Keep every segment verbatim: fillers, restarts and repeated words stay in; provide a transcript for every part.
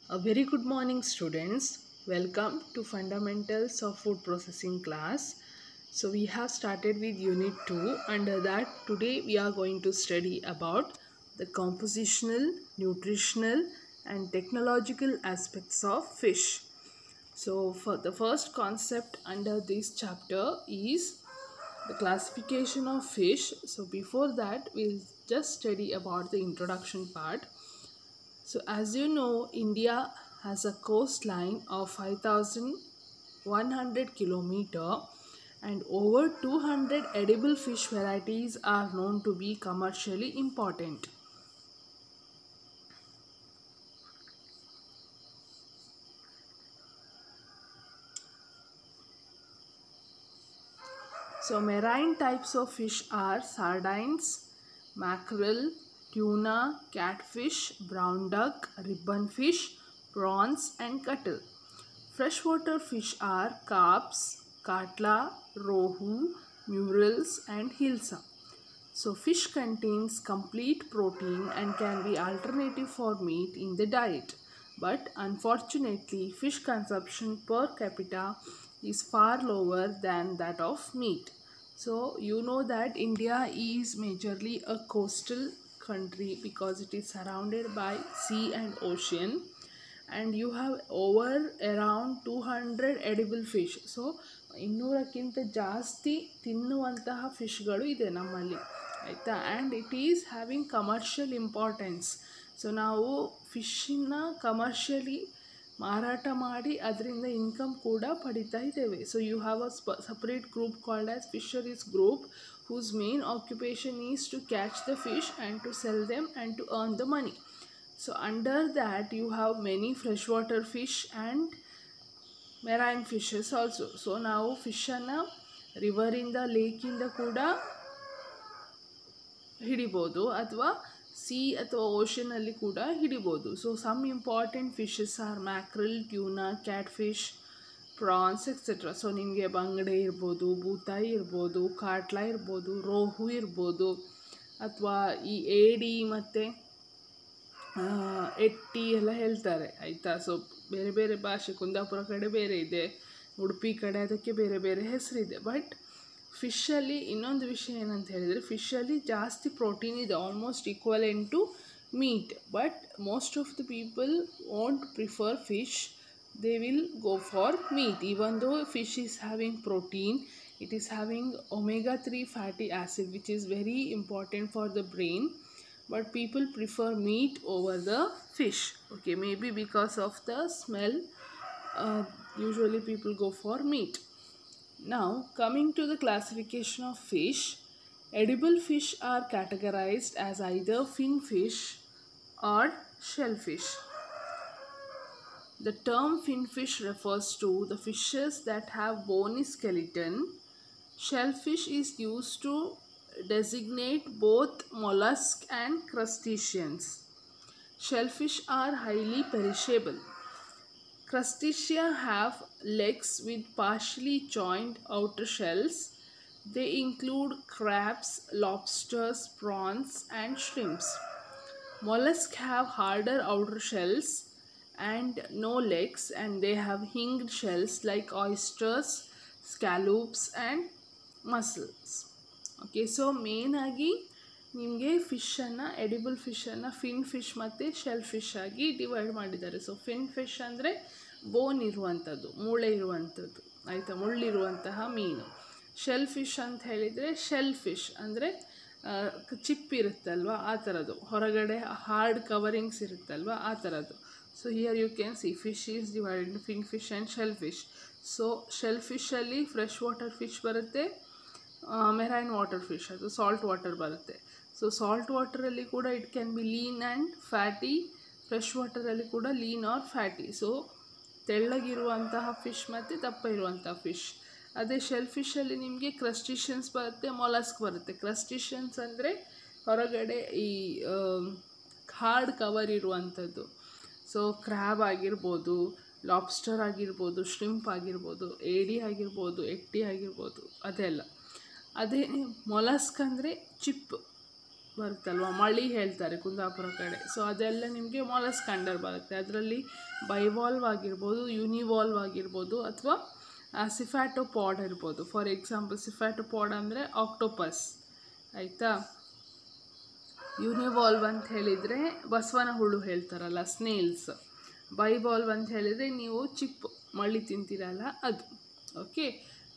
A very good morning, students. Welcome to Fundamentals of Food Processing class. So we have started with unit two. Under that, today we are going to study about the compositional, nutritional and technological aspects of fish. So for the first concept under this chapter is the classification of fish. So before that, we'll just study about the introduction part. So as you know, India has a coastline of five thousand one hundred kilometer and over two hundred edible fish varieties are known to be commercially important. So marine types of fish are sardines, mackerel, tuna, catfish, brown duck, ribbon fish, prawns and cuttle. Freshwater fish are carps, katla, rohu, murrels and hilsa. So fish contains complete protein and can be alternative for meat in the diet. But unfortunately, fish consumption per capita is far lower than that of meat. So you know that India is majorly a coastal country because it is surrounded by sea and ocean, and you have over around two hundred edible fish. So ಇನ್ನೂರಕ್ಕಿಂತ ಜಾಸ್ತಿ ತಿನ್ನುವಂತಹ ಫಿಶ್ಗಳು ಇದೆ ನಮ್ಮಲ್ಲಿ ಆಯಿತಾ. And it is having commercial importance. So ನಾವು ಫಿಶನ್ನ commercially ಮಾರಾಟ ಮಾಡಿ ಅದರಿಂದ ಇನ್ಕಮ್ ಕೂಡ ಪಡಿತಾ ಇದ್ದೇವೆ. ಸೊ ಯು ಹ್ಯಾವ್ ಅ ಸ್ಪ separate group called as fisheries group whose main occupation is to catch the fish and to sell them and to earn the money. So under that you have many freshwater fish and marine fishes also. So ನಾವು ಫಿಶನ್ನು ರಿವರಿಂದ ಲೇಕಿಂದ ಕೂಡ ಹಿಡಿಬೋದು ಅಥವಾ C ಅಥವಾ ಓಷನಲ್ಲಿ ಕೂಡ ಹಿಡಿಬೋದು. So some important fishes are mackerel, tuna, cat fish, prawns etcetera. So ನಿಮಗೆ ಬಂಗಡೆ ಇರ್ಬೋದು, ಬೂತಾಯಿ ಇರ್ಬೋದು, ಕಾಟ್ಲಾ ಇರ್ಬೋದು, ರೋಹು ಇರ್ಬೋದು, ಅಥವಾ ಈ ಏಡಿ ಮತ್ತು ಎಟ್ಟಿ ಎಲ್ಲ ಹೇಳ್ತಾರೆ ಆಯಿತಾ. ಸೊ ಬೇರೆ ಬೇರೆ ಭಾಷೆ, ಕುಂದಾಪುರ ಕಡೆ ಬೇರೆ ಇದೆ, ಉಡುಪಿ ಕಡೆ ಅದಕ್ಕೆ ಬೇರೆ ಬೇರೆ ಹೆಸರಿದೆ. ಬಟ್ ಫಿಶಲ್ಲಿ ಇನ್ನೊಂದು ವಿಷಯ ಏನಂತ ಹೇಳಿದರೆ, ಫಿಶಲ್ಲಿ ಜಾಸ್ತಿ ಪ್ರೋಟೀನ್ ಇದೆ, almost equivalent to meat. But most of the people want prefer fish, they will go for meat. Even though fish is having protein, it is having omega three fatty acid which is very important for the brain, but people prefer meat over the fish. Okay, maybe because of the smell, uh, usually people go for meat. Now coming to the classification of fish, edible fish are categorized as either fin fish or shellfish. The term finfish refers to the fishes that have bony skeleton. Shellfish is used to designate both mollusks and crustaceans. Shellfish are highly perishable. Crustacea have legs with partially joined outer shells. They include crabs, lobsters, prawns and shrimps. Mollusks have harder outer shells and no legs, and they have hinged shells like oysters, scallops and mussels. Okay, so main agi ನಿಮಗೆ ಫಿಶನ್ನು, edible ಫಿಶನ್ನು fin fish ಮತ್ತು shell fish ಆಗಿ divide ಮಾಡಿದ್ದಾರೆ. So fin fish ಅಂದರೆ bone ಇರುವಂಥದ್ದು, ಮೂಳೆ ಇರುವಂಥದ್ದು ಆಯಿತಾ, ಮುಳ್ಳಿರುವಂತಹ ಮೀನು. ಶೆಲ್ ಫಿಶ್ ಅಂತ ಹೇಳಿದರೆ, ಶೆಲ್ ಫಿಶ್ ಅಂದರೆ ಚಿಪ್ ಇರುತ್ತಲ್ವ ಆ ಥರದ್ದು, ಹೊರಗಡೆ ಹಾರ್ಡ್ ಕವರಿಂಗ್ಸ್ ಇರುತ್ತಲ್ವ ಆ ಥರದ್ದು. So here you can see fish is divided into fin fish and shellfish. So shellfish ಅಲ್ಲಿ fresh water fish ಬರುತ್ತೆ, marine water fish ಅದು salt water ಬರುತ್ತೆ. ಸೊ ಸಾಲ್ಟ್ ವಾಟರಲ್ಲಿ ಕೂಡ it can be lean and fatty, fresh ವಾಟರಲ್ಲಿ ಕೂಡ lean or fatty. So ತೆಳ್ಳಗಿರುವಂತಹ fish ಮತ್ತು ದಪ್ಪ ಇರುವಂತಹ ಫಿಶ್. ಅದೇ ಶೆಲ್ ಫಿಶಲ್ಲಿ ನಿಮಗೆ ಕ್ರಸ್ಟಿಷಿಯನ್ಸ್ ಬರುತ್ತೆ, ಮೊಲಸ್ಕ್ ಬರುತ್ತೆ. ಕ್ರಸ್ಟಿಷಿಯನ್ಸ್ ಅಂದರೆ ಹೊರಗಡೆ ಈ ಹಾರ್ಡ್ ಕವರ್ ಇರುವಂಥದ್ದು. ಸೊ ಕ್ರ್ಯಾಬ್ ಆಗಿರ್ಬೋದು, ಲಾಬ್ಸ್ಟರ್ ಆಗಿರ್ಬೋದು, ಶ್ರಿಂಪ್ ಆಗಿರ್ಬೋದು, ಏಡಿ ಆಗಿರ್ಬೋದು, ಎಟ್ಟಿ ಆಗಿರ್ಬೋದು, ಅದೆಲ್ಲ. ಅದೇ ಮೊಲಸ್ಕ್ ಅಂದರೆ ಚಿಪ್ ಬರುತ್ತಲ್ವ, ಮಳಿ ಹೇಳ್ತಾರೆ ಕುಂದಾಪುರ ಕಡೆ. ಸೊ ಅದೆಲ್ಲ ನಿಮಗೆ ಮಾಲಸ್ಕ್ ಅಂಡರ್ ಬರುತ್ತೆ. ಅದರಲ್ಲಿ ಬೈವಾಲ್ವ್ ಆಗಿರ್ಬೋದು, ಯೂನಿವಾಲ್ವ್ ಆಗಿರ್ಬೋದು, ಅಥವಾ ಸಿಫ್ಯಾಟೋಪಾಡ್ ಇರ್ಬೋದು. ಫಾರ್ ಎಕ್ಸಾಂಪಲ್ ಸಿಫ್ಯಾಟೋಪಾಡ್ ಅಂದರೆ ಆಕ್ಟೋಪಸ್, ಆಯಿತಾ. ಯೂನಿವಾಲ್ವ್ ಅಂತ ಹೇಳಿದರೆ ಬಸವನ ಹುಳು ಹೇಳ್ತಾರಲ್ಲ, ಸ್ನೇಲ್ಸ್. ಬೈವಾಲ್ವ್ ಅಂತ ಹೇಳಿದರೆ ನೀವು ಚಿಪ್ ಮಳ್ಳಿ ತಿಂತೀರಲ್ಲ ಅದು. ಓಕೆ,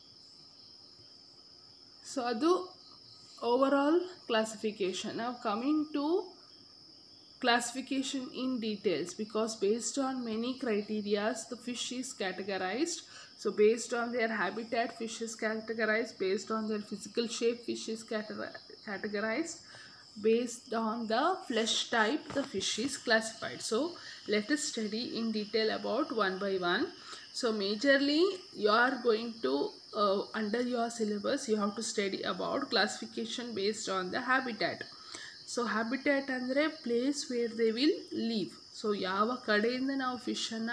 ಸೊ ಅದು overall classification. Now coming to classification in details, because based on many criteria the fish is categorized. So based on their habitat fish is categorized, based on their physical shape fish is categorized, based on the flesh type the fish is classified. So let us study in detail about one by one. So majorly you are going to uh, under your syllabus you have to study about classification based on the habitat. So habitat andre place where they will live. So ಯಾವ ಕಡೆಯಿಂದ ನಾವು ಫಿಶನ್ನು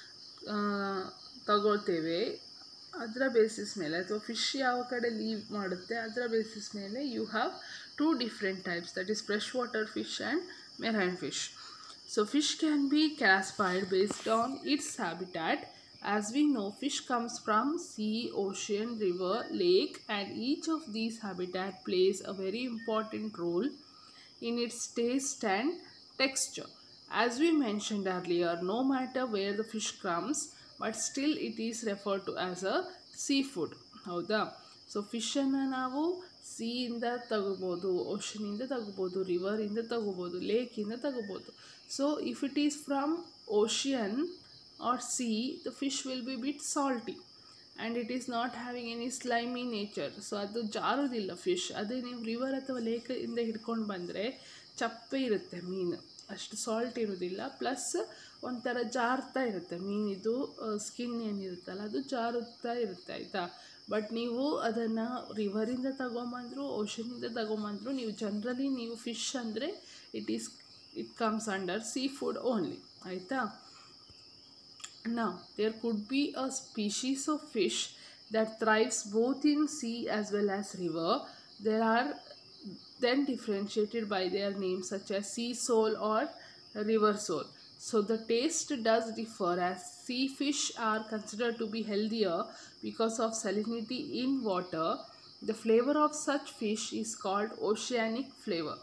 ತಗೊಳ್ತೇವೆ ಅದರ basis ಮೇಲೆ, ಅಥವಾ fish ಯಾವ ಕಡೆ leave ಮಾಡುತ್ತೆ ಅದರ ಬೇಸಿಸ್ ಮೇಲೆ you have two different types, that is fresh water fish and marine fish. So fish can be classified based on its habitat. As we know, fish comes from sea, ocean, river, lake, and each of these habitat plays a very important role in its taste and texture. As we mentioned earlier, no matter where the fish comes, but still it is referred to as a seafood. ಹೌದಾ? So ಫಿಶನ್ನು ನಾವು ಸೀಯಿಂದ ತಗೋಬೋದು, ಓಷನಿಂದ ತಗೋಬೋದು, ರಿವರಿಂದ ತಗೋಬೋದು, ಲೇಕಿಂದ ತಗೋಬೋದು. So if it is from ocean or sea, the fish will be bit salty and it is not having any slimy nature. So ಅದು ಜಾರೋದಿಲ್ಲ ಫಿಶ್. ಅದೇ ನೀವು ರಿವರ್ ಅಥವಾ ಲೇಕಿಂದ ಹಿಡ್ಕೊಂಡು ಬಂದರೆ ಚಪ್ಪೆ ಇರುತ್ತೆ ಮೀನು, ಅಷ್ಟು ಸಾಲ್ಟ್ ಇರೋದಿಲ್ಲ. ಪ್ಲಸ್ ಒಂಥರ ಜಾರ್ತಾ ಇರುತ್ತೆ ಮೀನಿದು ಸ್ಕಿನ್ ಏನಿರುತ್ತಲ್ಲ ಅದು ಜಾರುತ್ತಾ ಇರುತ್ತೆ, ಆಯಿತಾ. ಬಟ್ ನೀವು ಅದನ್ನು ರಿವರಿಂದ ತಗೊಂಬಂದರು, ಓಷನಿಂದ ತಗೊಂಬಂದರು, ನೀವು ಜನರಲಿ ನೀವು ಫಿಶ್ ಅಂದರೆ it is it comes under sea food only, ಆಯಿತಾ. Now there could be a species of fish that thrives both in sea as well as river. They are then differentiated by their names such as sea sole or river sole. So the taste does differ, as sea fish are considered to be healthier because of salinity in water. The flavor of such fish is called oceanic flavor.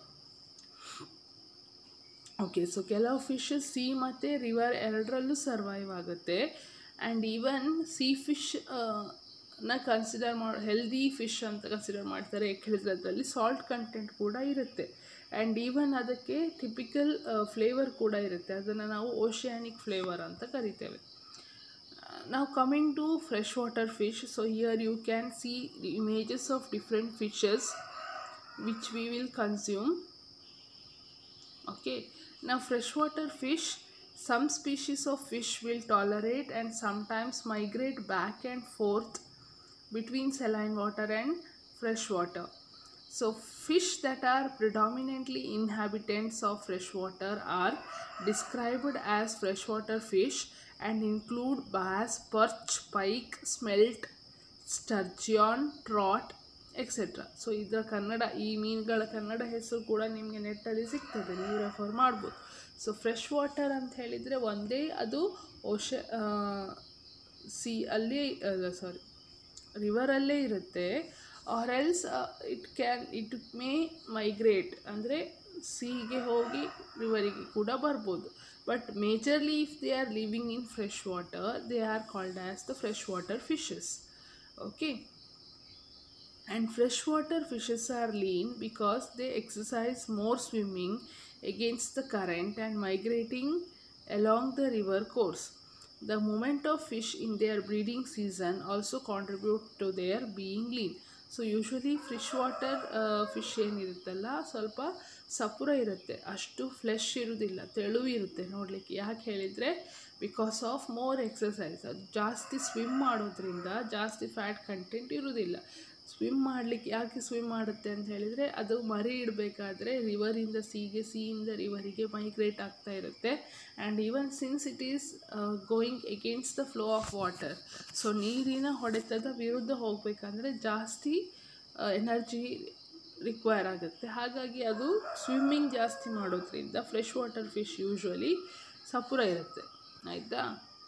Okay, so ಕೆಲವು fishes sea ಮತ್ತು river ಎರಡರಲ್ಲೂ survive ಆಗುತ್ತೆ. And even sea fish ನ consider ಮಾಡಿ healthy fish ಅಂತ consider ಮಾಡ್ತಾರೆ. ಯಾಕೆ ಹೇಳಿದ್ರೆ ಅದರಲ್ಲಿ ಸಾಲ್ಟ್ ಕಂಟೆಂಟ್ ಕೂಡ ಇರುತ್ತೆ. ಆ್ಯಂಡ್ ಈವನ್ ಅದಕ್ಕೆ ಟಿಪಿಕಲ್ ಫ್ಲೇವರ್ ಕೂಡ ಇರುತ್ತೆ, ಅದನ್ನು ನಾವು ಓಷಿಯಾನಿಕ್ ಫ್ಲೇವರ್ ಅಂತ ಕರಿತೇವೆ. ನಾವು coming to fresh water fish. So here you can see images of different fishes which we will consume. Okay, now freshwater fish, some species of fish will tolerate and sometimes migrate back and forth between saline water and fresh water. So fish that are predominantly inhabitants of freshwater are described as freshwater fish and include bass, perch, pike, smelt, sturgeon, trout, etcetera. So ಇದರ ಕನ್ನಡ, ಈ ಮೀನುಗಳ ಕನ್ನಡ ಹೆಸರು ಕೂಡ ನಿಮಗೆ ನೆಟ್ಟಲ್ಲಿ ಸಿಗ್ತದೆ, ನೀವು refer ಮಾಡ್ಬೋದು. So fresh water ಅಂತ ಹೇಳಿದರೆ ಒಂದೇ ಅದು ಓಷ ಸಿ ಅಲ್ಲಿ ಸಾರಿ ರಿವರಲ್ಲೇ ಇರುತ್ತೆ, or else it can it may migrate, ಅಂದರೆ ಸೀಗೆ ಹೋಗಿ ರಿವರಿಗೆ ಕೂಡ ಬರ್ಬೋದು. But majorly if they are living in fresh water they are called as the fresh water fishes. Okay, and freshwater fishes are lean because they exercise more swimming against the current and migrating along the river course. The movement of fish in their breeding season also contribute to their being lean. So usually fresh water fish ಏನಿರುತ್ತಲ್ಲ ಸ್ವಲ್ಪ ಸಪುರ ಇರುತ್ತೆ, ಅಷ್ಟು flesh ಇರೋದಿಲ್ಲ, ತೆಳು ಇರುತ್ತೆ ನೋಡಲಿಕ್ಕೆ. ಯಾಕೆ ಹೇಳಿದರೆ ಬಿಕಾಸ್ ಆಫ್ ಮೋರ್ ಎಕ್ಸಸೈಸ್, ಅದು ಜಾಸ್ತಿ ಸ್ವಿಮ್ ಮಾಡೋದ್ರಿಂದ ಜಾಸ್ತಿ ಫ್ಯಾಟ್ ಕಂಟೆಂಟ್ ಇರೋದಿಲ್ಲ. ಸ್ವಿಮ್ ಮಾಡಲಿಕ್ಕೆ ಯಾಕೆ ಸ್ವಿಮ್ ಮಾಡುತ್ತೆ ಅಂತ ಹೇಳಿದರೆ ಅದು ಮರಿ ಇಡಬೇಕಾದ್ರೆ ರಿವರಿಂದ ಸೀಗೆ, ಸೀಯಿಂದ ರಿವರಿಗೆ ಮೈಗ್ರೇಟ್ ಆಗ್ತಾ ಇರುತ್ತೆ. And even since it is going against the flow of water, so ನೀರಿನ ಹೊಡೆತದ ವಿರುದ್ಧ ಹೋಗಬೇಕಂದ್ರೆ ಜಾಸ್ತಿ ಎನರ್ಜಿ ರಿಕ್ವೈರ್ ಆಗುತ್ತೆ. ಹಾಗಾಗಿ ಅದು ಸ್ವಿಮ್ಮಿಂಗ್ ಜಾಸ್ತಿ ಮಾಡೋದ್ರಿಂದ ಫ್ರೆಶ್ ವಾಟರ್ ಫಿಶ್ ಯೂಶ್ವಲಿ ಸಪುರ ಇರುತ್ತೆ. ಆಯಿತಾ?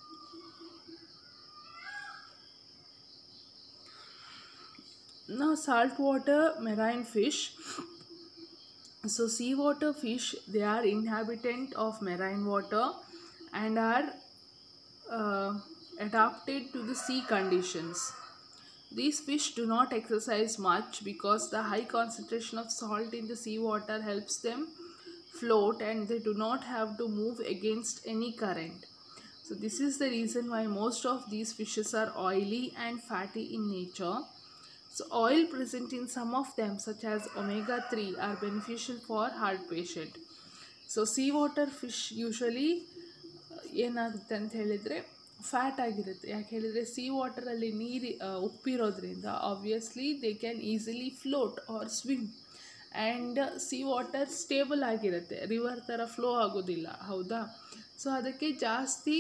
Now saltwater marine fish. So seawater fish, they are inhabitant of marine water and are uh, adapted to the sea conditions. These fish do not exercise much because the high concentration of salt in the seawater helps them float and they do not have to move against any current. So this is the reason why most of these fishes are oily and fatty in nature. So oil present in some of them such as omega three are beneficial for heart patient. So seawater fish usually ಏನಾಗುತ್ತೆ ಅಂತ ಹೇಳಿದರೆ fat ಆಗಿರುತ್ತೆ. ಯಾಕೆ ಹೇಳಿದರೆ sea ವಾಟರಲ್ಲಿ ನೀರು ಉಪ್ಪಿರೋದ್ರಿಂದ obviously they can easily float or swim and sea water stable ಆಗಿರುತ್ತೆ, ರಿವರ್ ಥರ ಫ್ಲೋ ಆಗೋದಿಲ್ಲ. ಹೌದಾ? ಸೊ ಅದಕ್ಕೆ ಜಾಸ್ತಿ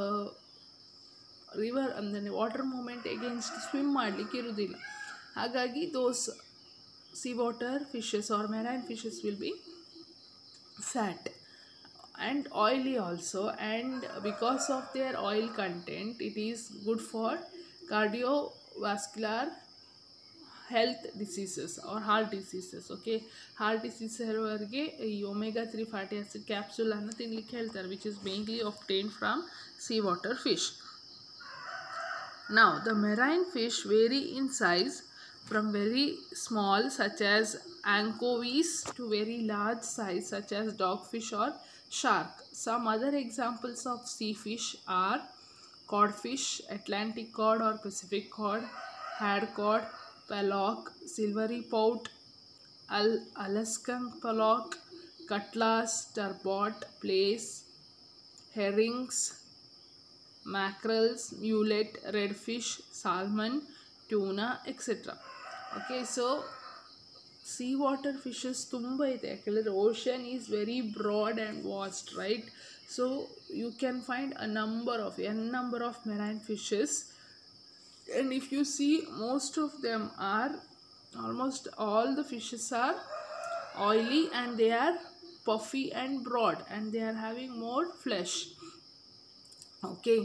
ರಿವರ್ ಅಂದರೆ ವಾಟರ್ ಮೂಮೆಂಟ್ ಎಗೇನ್ಸ್ಟ್ ಸ್ವಿಮ್ ಮಾಡಲಿಕ್ಕೆ ಇರೋದಿಲ್ಲ. ಹಾಗಾಗಿ those sea water fishes are marine fishes will be fat and oily also, and because of their oil content it is good for cardiovascular health diseases or heart diseases. Okay, heart disease ಅವರಿಗೆ ಈ omega three fatty acid capsule ಅನ್ನು ತಿನ್ನಲಿಕ್ಕೆ ಹೇಳ್ತಾರೆ, which is mainly obtained from seawater fish. Now the marine fish vary in size from very small such as anchovies to very large size such as dogfish or shark. Some other examples of sea fish are codfish, Atlantic cod or Pacific cod, hadcod, pollock, silvery pout, Al Alaskan pollock, cutlass, turbot, plaice, herrings, mackerels, mullet, redfish, salmon, tuna, et cetera. Okay, so seawater fishes ತುಂಬ ಇದೆ. ಯಾಕೆಂದರೆ ocean is very broad and vast, right? So you can find a number of an number of marine fishes, and if you see most of them are almost all the fishes are oily and they are puffy and broad and they are having more flesh. Okay,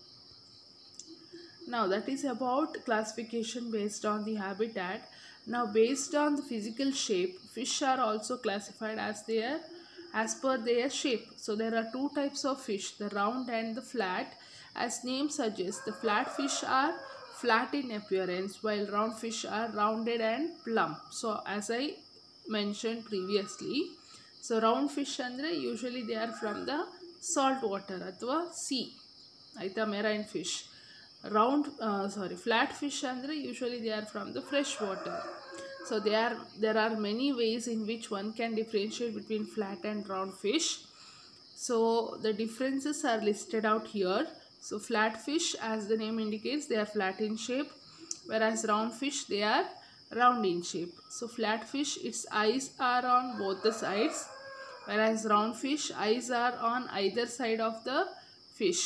now that is about classification based on the habitat. Now based on the physical shape, fish are also classified as their as per their shape. So there are two types of fish, the round and the flat. As name suggests, the flat fish are flat in appearance while round fish are rounded and plump. So as I mentioned previously, so round fish andre usually they are from the salt water athwa sea, aita marine fish. Round uh, sorry flat fish andre usually they are from the fresh water. So there are there are many ways in which one can differentiate between flat and round fish. So the differences are listed out here. So flat fish, as the name indicates, they are flat in shape, whereas round fish they are round in shape. So flat fish, its eyes are on both the sides, whereas round fish eyes are on either side of the fish.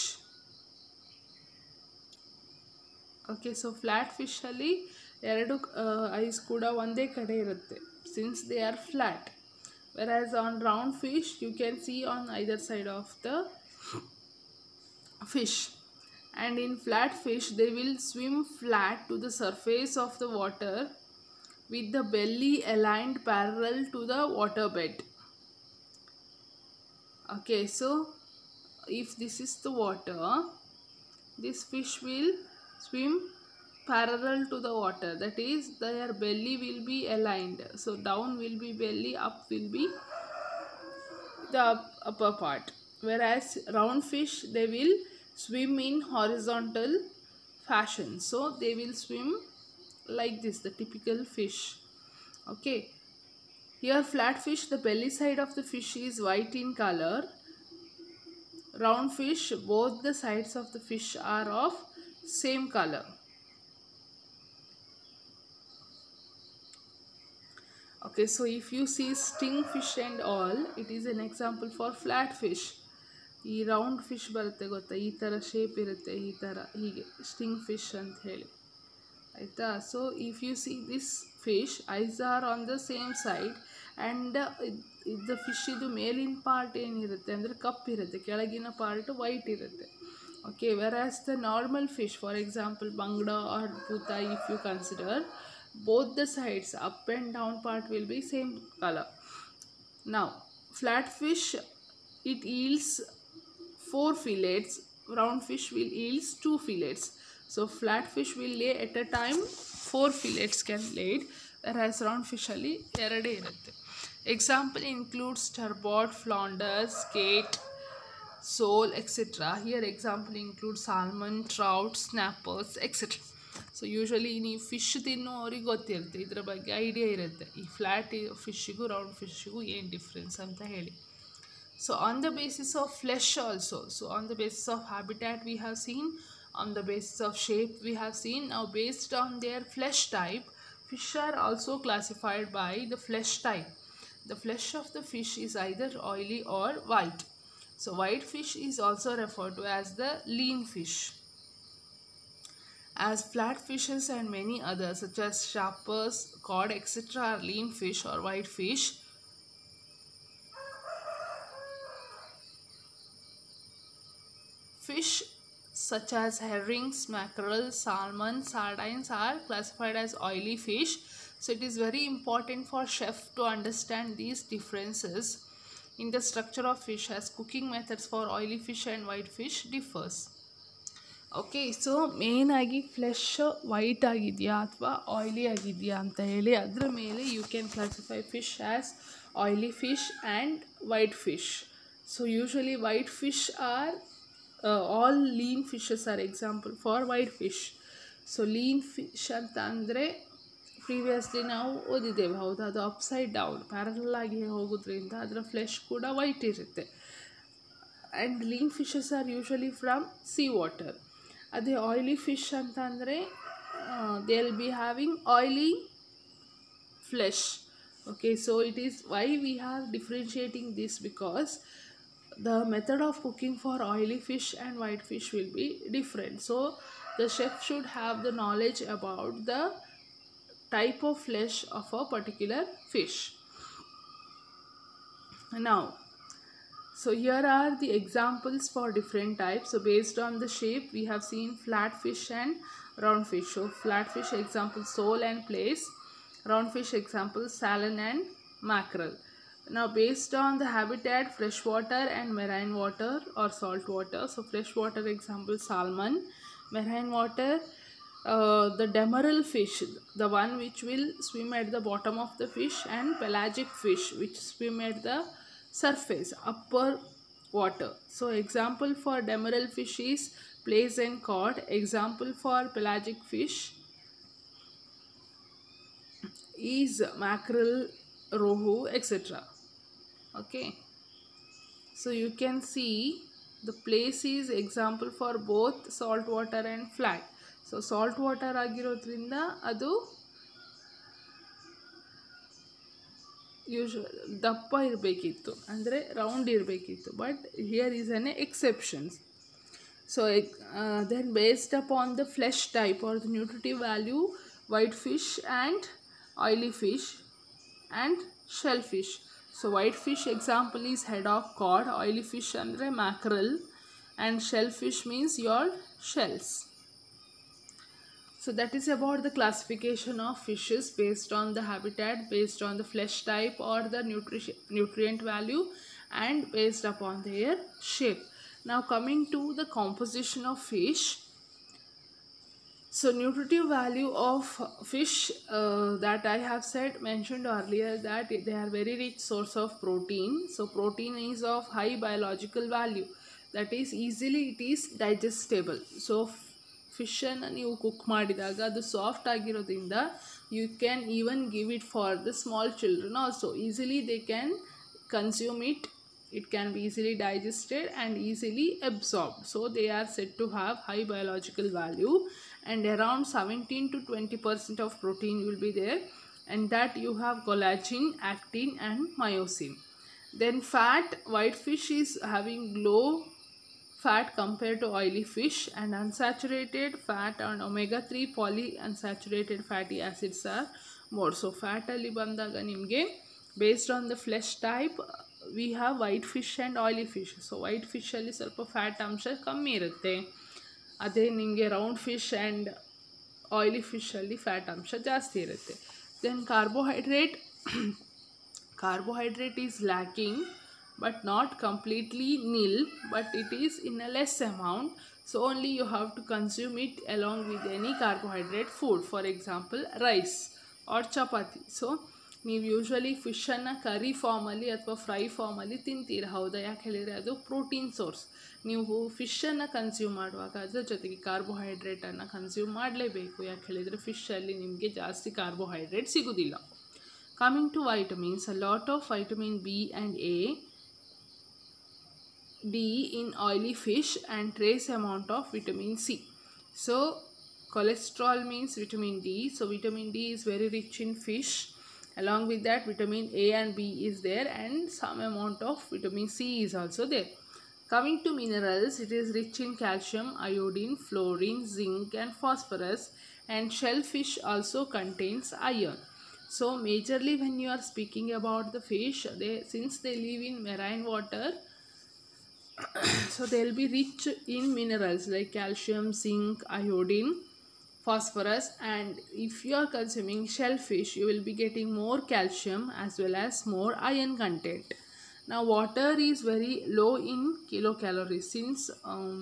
Okay, so flat fish ಅಲ್ಲಿ ಎರಡು ice ಕೂಡ ಒಂದೇ ಕಡೆ ಇರುತ್ತೆ, since they are flat, whereas on round fish you can see on either side of the fish. And in flat fish they will swim flat to the surface of the water with the belly aligned parallel to the water bed. Okay, so if this is the water, this fish will swim parallel to the water, that is their belly will be aligned. So down will be belly, up will be the upper part, whereas round fish they will swim in horizontal fashion. So they will swim like this, the typical fish. Okay, here flat fish, the belly side of the fish is white in color. Round fish, both the sides of the fish are of same color. Okay, so if you see sting fish and all, it is an example for flat fish. ಈ round fish ಬರುತ್ತೆ ಗೊತ್ತಾ, ಈ ಥರ shape ಇರುತ್ತೆ, ಈ ಥರ ಹೀಗೆ sting fish ಅಂತ ಹೇಳಿ. ಆಯಿತಾ. So if you see this fish, eyes are on the same side and ಇದು ಫಿಶ್ ಇದು ಮೇಲಿನ ಪಾರ್ಟ್ ಏನಿರುತ್ತೆ ಅಂದರೆ ಕಪ್ಪಿರುತ್ತೆ, ಕೆಳಗಿನ ಪಾರ್ಟ್ ವೈಟ್ ಇರುತ್ತೆ. Okay, whereas the normal fish, for example bangda or putai, if you consider, both the sides up and down part will be same color. Now flatfish, it yields four fillets, round fish will yields two fillets. So flatfish will lay at a time four fillets can laid, whereas round fish ಅಲ್ಲಿ ಎರಡೇ ಇರುತ್ತೆ. Example includes turbot, flounder, skate, sole, et cetera. Here example includes salmon, trout, snappers, et cetera. So usually ನೀವು fish ತಿನ್ನೋರಿಗೆ ಗೊತ್ತಿರುತ್ತೆ, ಇದರ ಬಗ್ಗೆ idea ಇರುತ್ತೆ ಈ ಫ್ಲ್ಯಾಟ್ ಫಿಶ್ಶಿಗೂ ರೌಂಡ್ ಫಿಶ್ಶಿಗೂ ಏನು ಡಿಫ್ರೆನ್ಸ್ ಅಂತ ಹೇಳಿ. So on the basis of flesh also, so on the basis of habitat we have seen, on the basis of shape we have seen. Now based on their flesh type, fish are also classified by the flesh type. The flesh of the fish is either oily or white. So white fish is also referred to as the lean fish. As flat fishes and many others such as sharpers, cod, et cetera are lean fish or white fish, fish such as herrings, mackerel, salmon, sardines are classified as oily fish. So it is very important for chef to understand these differences in the structure of fish, as cooking methods for oily fish and white fish differs. Okay, so main agi flesh white agidya athwa oily agidya anta heli adra mele you can classify fish as oily fish and white fish. So usually white fish are uh, all lean fishes are example for white fish. So lean fish anta andre previously ನಾವು ಓದಿದ್ದೇವೆ, ಹೌದು, ಅದು upside down parallel ಆಗಿ ಹೋಗೋದ್ರಿಂದ ಅದರ flesh ಕೂಡ white ಇರುತ್ತೆ. And lean fishes are usually from sea water. ಅದೇ ಆಯಿಲಿ ಫಿಶ್ ಅಂತ ಅಂದರೆ they will be having oily flesh. Okay, so it is why we have differentiating this, because the method of cooking for oily fish and white fish will be different. So the chef should have the knowledge about the type of flesh of a particular fish. Now, so here are the examples for different types. So based on the shape we have seen flat fish and round fish. So flat fish example sole and plaice, round fish example salmon and mackerel. Now based on the habitat, freshwater and marine water or salt water. So freshwater example salmon, marine water uh, the demeral fish, the one which will swim at the bottom of the fish, and pelagic fish which swim at the surface, upper water. So example for demeral fish is plaice and cod. Example for pelagic fish is mackerel, rohu, et cetera. Okay, so you can see the plaice is example for both salt water and flat. So salt water ಆಗಿರೋದ್ರಿಂದ ಅದು usual ದಪ್ಪ ಇರಬೇಕಿತ್ತು, ಅಂದರೆ round ಇರಬೇಕಿತ್ತು, but here is an exceptions. So then based upon the flesh type or the nutritive value, white fish and oily fish and shell fish. So white fish example is haddock, cod, oily fish andre mackerel, and shellfish means your shells. So that is about the classification of fishes based on the habitat, based on the flesh type or the nutri nutrient value, and based upon their shape. Now coming to the composition of fish. So nutritive value of fish uh, that I have said mentioned earlier, that they are very rich source of protein. So protein is of high biological value, that is easily it is digestible. So fish ಅನ್ನು ನೀವು cook ಮಾಡಿದಾಗ ಅದು soft ಆಗಿರೋದ್ರಿಂದ you can even give it for the small children also. Easily they can consume it. It can be easily digested and easily absorbed. So they are said to have high biological value, and around seventeen to twenty percent of protein will be there, and that you have collagen, actin and myosin. Then fat, white fish is having low fat compared to oily fish, and unsaturated fat and omega three polyunsaturated fatty acids are more. So fat alli bandaga nimge based on the flesh type we have white fish and oily fish. So white fish alli ಸ್ವಲ್ಪ fat ಅಂಶ ಕಮ್ಮಿ ಇರುತ್ತೆ, ಅದೇ ನಿಮಗೆ round fish and oily ಫಿಶಲ್ಲಿ fat ಅಂಶ ಜಾಸ್ತಿ ಇರುತ್ತೆ. Then carbohydrate carbohydrate is lacking but not completely nil, but it is in a less amount, so only you have to consume it along with any carbohydrate food, for example rice or chapati. So ನೀವು usually ಫಿಶನ್ನು curry ಫಾರ್ಮಲ್ಲಿ ಅಥವಾ fry ಫಾರ್ಮಲ್ಲಿ ತಿಂತೀರ, ಹೌದಾ? ಯಾಕೆ ಹೇಳಿದರೆ ಅದು protein source. ನೀವು ಫಿಶನ್ನು ಕನ್ಸ್ಯೂಮ್ ಮಾಡುವಾಗ ಅದರ ಜೊತೆಗೆ ಕಾರ್ಬೋಹೈಡ್ರೇಟನ್ನು ಕನ್ಸ್ಯೂಮ್ ಮಾಡಲೇಬೇಕು. ಯಾಕೆ ಹೇಳಿದರೆ ಫಿಶಲ್ಲಿ ನಿಮಗೆ ಜಾಸ್ತಿ ಕಾರ್ಬೋಹೈಡ್ರೇಟ್ ಸಿಗೋದಿಲ್ಲ. Coming to vitamins, a lot of vitamin B and A, D in oily fish and trace amount of vitamin C. So cholesterol means vitamin D. So vitamin D is very rich in fish. Along with that, vitamin A and B is there, and some amount of vitamin C is also there. Coming to minerals, it is rich in calcium, iodine, fluorine, zinc and phosphorus, and shellfish also contains iron. So majorly when you are speaking about the fish, they since they live in marine water, so they will be rich in minerals like calcium, zinc, iodine, phosphorus, and if you are consuming shellfish you will be getting more calcium as well as more iron content. Now water is very low in kilocalories, since um,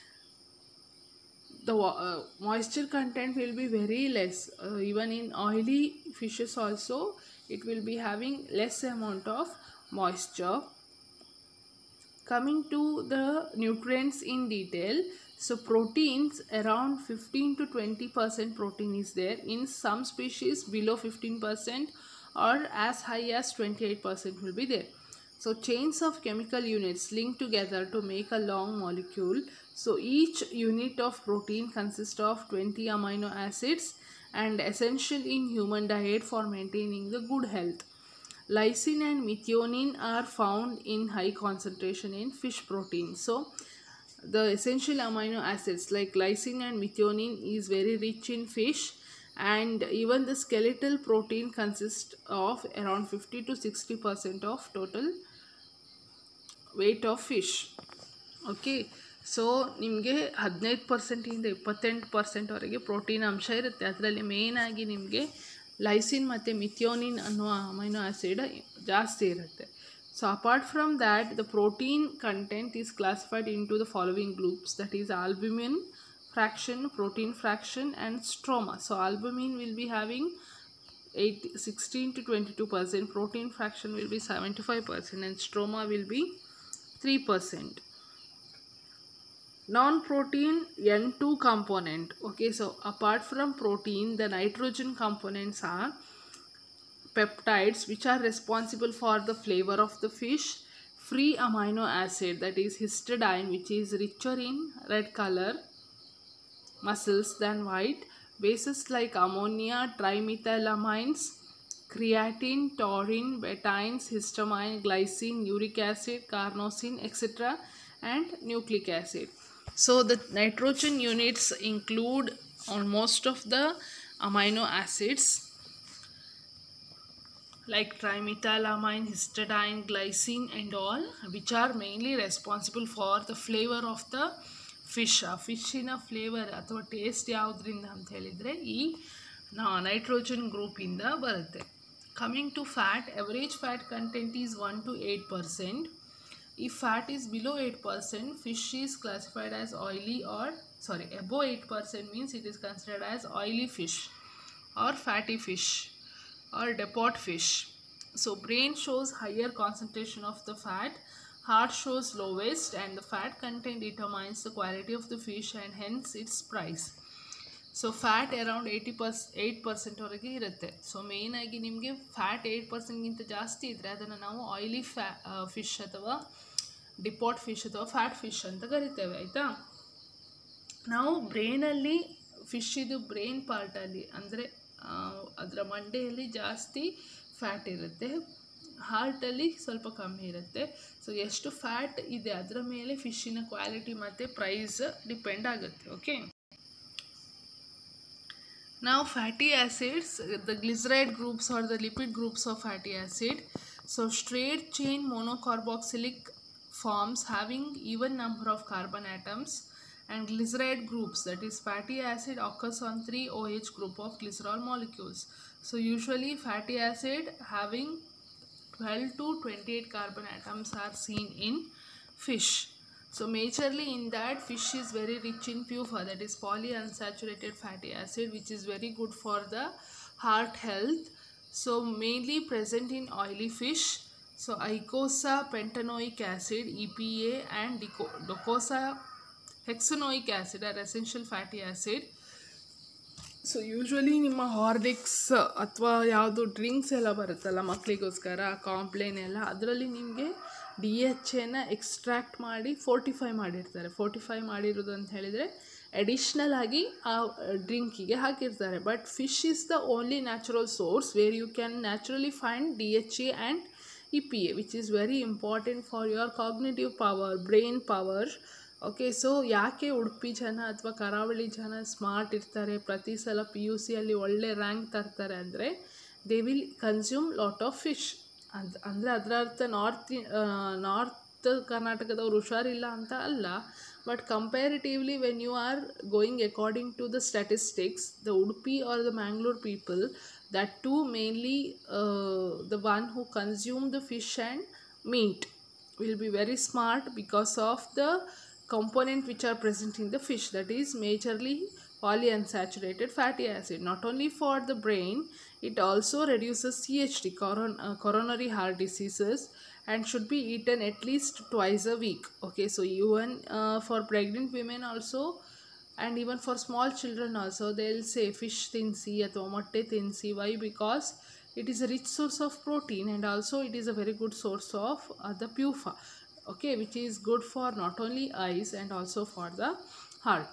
the uh, moisture content will be very less. Uh, even in oily fishes also it will be having less amount of moisture. Coming to the nutrients in detail, so proteins around fifteen to twenty percent protein is there. In some species below fifteen percent or as high as twenty-eight percent will be there. So chains of chemical units link together to make a long molecule. So each unit of protein consists of twenty amino acids and essential in human diet for maintaining the good health. Lysine and methionine are found in high concentration in fish protein. So the essential amino acids like lysine and methionine is very rich in fish, and even the skeletal protein consists of around fifty to sixty percent of total weight of fish. Okay, so ನಿಮಗೆ ಹದಿನೈದು ಪರ್ಸೆಂಟಿಂದ ಇಪ್ಪತ್ತೆಂಟು ಪರ್ಸೆಂಟ್ವರೆಗೆ protein ಅಂಶ ಇರುತ್ತೆ. ಅದರಲ್ಲಿ ಮೇಯ್ನಾಗಿ ನಿಮಗೆ lysine ಮತ್ತು ಮಿಥಿಯೋನಿನ್ ಅನ್ನುವ ಅಮೈನೋ ಆ್ಯಸಿಡ್ ಜಾಸ್ತಿ ಇರುತ್ತೆ. So apart from that the protein content is classified into the following groups, that is albumin fraction, protein fraction and stroma. So albumin will be having eight, sixteen to twenty-two percent, protein fraction will be seventy-five percent and stroma will be three percent. Non-protein N two component. Okay, so apart from protein, the nitrogen components are peptides which are responsible for the flavor of the fish, free amino acid that is histidine which is richer in red color mussels than white, bases like ammonia, trimethylamines, creatine, taurine, betaines, histamine, glycine, uric acid, carnosine, et cetera and nucleic acid. So the nitrogen units include on most of the amino acids like trimethylamine, histidine, glycine and all, which are mainly responsible for the flavor of the fish. ಆ ಫಿಶ್ಶಿನ flavour ಅಥವಾ taste ಯಾವುದರಿಂದ ಅಂತ ಹೇಳಿದರೆ ಈ nitrogen ಗ್ರೂಪಿಂದ ಬರುತ್ತೆ. Coming to fat, average fat content is one to eight percent. If fat is below eight percent, fish is classified as oily or sorry above eight percent means it is considered as oily fish or fatty fish or depot fish. So brain shows higher concentration of the fat, heart shows lowest, and the fat content determines the quality of the fish and hence its price. So fat around eighty percent eight percent ವರೆಗೆ ಇರುತ್ತೆ. So ಮೇಯ್ನಾಗಿ ನಿಮಗೆ fat eight ಪರ್ಸೆಂಟ್ಗಿಂತ ಜಾಸ್ತಿ ಇದ್ದರೆ ಅದನ್ನು ನಾವು oily ಫ್ಯಾ fish ಅಥವಾ ಡಿಪಾಟ್ ಫಿಶ್ ಅಥವಾ ಫ್ಯಾಟ್ ಫಿಶ್ ಅಂತ ಕರಿತೇವೆ, ಆಯಿತಾ. ನಾವು ಬ್ರೈನಲ್ಲಿ ಫಿಶ್ಶಿದು ಬ್ರೈನ್ ಪಾರ್ಟಲ್ಲಿ ಅಂದರೆ ಅದರ ಮಂಡೆಯಲ್ಲಿ ಜಾಸ್ತಿ ಫ್ಯಾಟ್ ಇರುತ್ತೆ, ಹಾರ್ಟಲ್ಲಿ ಸ್ವಲ್ಪ ಕಮ್ಮಿ ಇರುತ್ತೆ. ಸೊ ಎಷ್ಟು ಫ್ಯಾಟ್ ಇದೆ ಅದರ ಮೇಲೆ ಫಿಶ್ಶಿನ ಕ್ವಾಲಿಟಿ ಮತ್ತು ಪ್ರೈಸ್ ಡಿಪೆಂಡ್ ಆಗುತ್ತೆ. Okay, now fatty acids, the glyceride groups or the lipid groups of fatty acid. So straight chain monocarboxylic forms having even number of carbon atoms, and glyceride groups, that is fatty acid, occurs on three OH group of glycerol molecules. So usually fatty acid having twelve to twenty-eight carbon atoms are seen in fish. So majorly in that, fish is very rich in P U F A, that is polyunsaturated fatty acid, which is very good for the heart health. So mainly present in oily fish. So Eicosa pentanoic acid, E P A, and Docosa hexanoic acid are essential fatty acid. So usually ನಿಮ್ಮ Horlicks ಅಥವಾ ಯಾವುದು drinks ಎಲ್ಲ ಬರುತ್ತಲ್ಲ ಮಕ್ಕಳಿಗೋಸ್ಕರ, Complan ಎಲ್ಲ, ಅದರಲ್ಲಿ ನಿಮಗೆ D H ಎನ ಎಕ್ಸ್ಟ್ರಾಕ್ಟ್ ಮಾಡಿ ಫೋರ್ಟಿಫೈ ಮಾಡಿರ್ತಾರೆ. ಫೋರ್ಟಿಫೈ ಮಾಡಿರೋದು ಅಂತ ಹೇಳಿದರೆ ಅಡಿಷ್ನಲ್ ಆಗಿ ಆ ಡ್ರಿಂಕಿಗೆ ಹಾಕಿರ್ತಾರೆ. But fish is the only natural source where you can naturally find D H A and E P A, which is very important for your cognitive power, brain power. Okay, so ಯಾಕೆ ಉಡುಪಿ ಜನ ಅಥವಾ ಕರಾವಳಿ ಜನ smart ಇರ್ತಾರೆ, ಪ್ರತಿ ಸಲ P U ಸಿಯಲ್ಲಿ ಒಳ್ಳೆ ರ್ಯಾಂಕ್ ತರ್ತಾರೆ ಅಂದರೆ they will consume lot of fish. ಅದು ಅಂದರೆ ಅದರ ಅರ್ಥ ನಾರ್ತ್ ನಾರ್ತ್ ಕರ್ನಾಟಕದವ್ರು ಹುಷಾರಿಲ್ಲ ಅಂತ ಅಲ್ಲ, but comparatively when you are going according to the statistics, the Udupi are the Mangalore people, that too mainly uh, the one who consume the fish and meat will be very smart because of the component which are present in the fish, that is majorly polyunsaturated fatty acid. Not only for the brain, it also reduces C H D, coron uh, coronary heart diseases, and should be eaten at least twice a week. Okay, so even uh, for pregnant women also, and even for small children also, they will say fish tinsi athwa motte tinsi. Why? Because it is a rich source of protein, and also it is a very good source of uh, the P U F A, okay, which is good for not only eyes and also for the heart.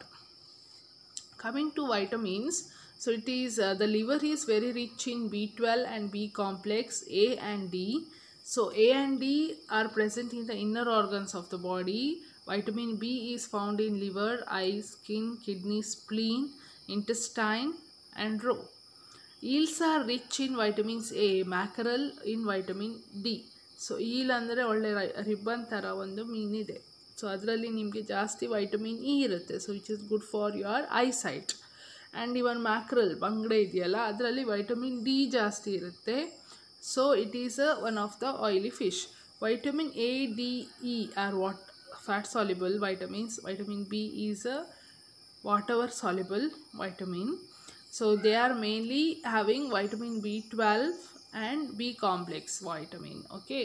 Coming to vitamins, so it is uh, the liver is very rich in B twelve and B complex, A and D. So A and D are present in the inner organs of the body. Vitamin B is found in liver, eye, skin, kidney, spleen, intestine, and roe. Eels are rich in vitamins A, mackerel in vitamin D. So eel ಅಂದರೆ ಒಳ್ಳೆ ribbon ಥರ ಒಂದು ಮೀನಿದೆ. So ಅದರಲ್ಲಿ ನಿಮಗೆ ಜಾಸ್ತಿ vitamin E ಇರುತ್ತೆ. So which is good for your eye sight. And even mackerel ಬಂಗಡೆ ಇದೆಯಲ್ಲ, ಅದರಲ್ಲಿ ವೈಟಮಿನ್ ಡಿ ಜಾಸ್ತಿ ಇರುತ್ತೆ. So it is a one of the oily fish. Vitamin A, D, E are what fat soluble vitamins. Vitamin B is a water soluble vitamin. So they are mainly having vitamin B twelve and B complex vitamin. Okay,